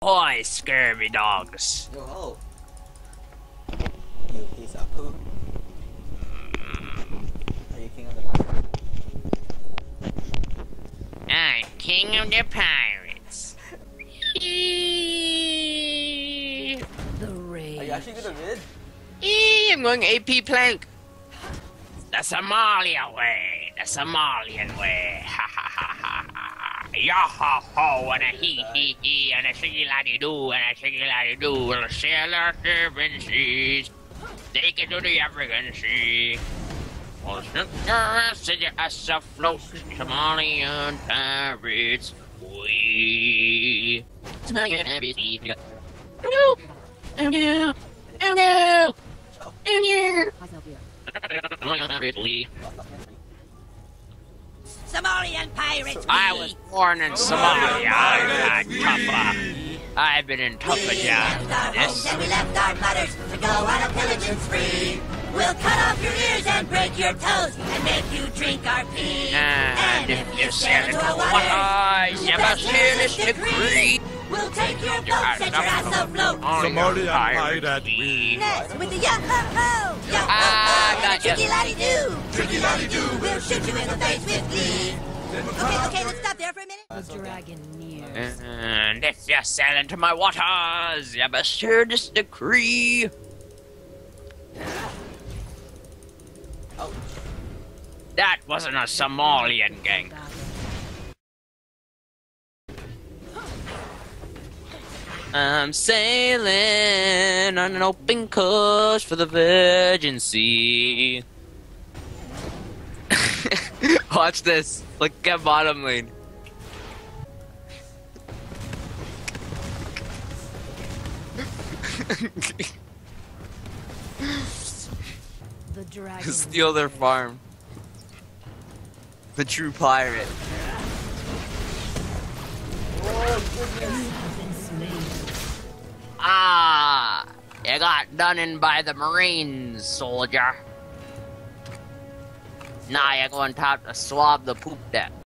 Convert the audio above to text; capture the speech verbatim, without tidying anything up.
Oi, scurvy dogs. Yo ho. You piece of poop. Are you king of the pirates? I'm king of the pirates. The rage. Are you actually gonna vid? Eee, I'm going A P plank. The Somalia way. The Somalian way. Ha ha ha ha ha. Yo ho ho and a hee hee hee and a shiggy laddy doo and a shiggy laddy doo and a sailor seven seas. Take it to the African sea. Well, the us afloat, Somalian pirates. We. Somalian pirates. Oh no! Oh no! Oh no! Oh no! Somalian pirates. I was born in Somalia. I'm tougher. I've been in tougher jobs than this. And we left our mothers to go on a pillaging spree. We'll cut off your ears and break your toes and make you drink our pee. And if you sail into the water, you must hear this decree. We'll take your boat, set your ass afloat. Somalian pirate we. Next with the yo-ho-ho, yo-ho-ho, Ah, and got the ya. tricky-laddy-doo. Tricky-laddy-doo. We'll shoot you in the face with glee. Okay, okay, let's stop there for a minute. The dragon nears. And if you sail into my waters, you must hear this decree. Ouch. That wasn't a Somalian gang. I'm sailing on an open course for the Virgin Sea. Watch this. Look at bottom lane. The dragon. Steal their farm. The true pirate. Ah, you got done in by the Marines, soldier. Now you're going to have to swab the poop deck.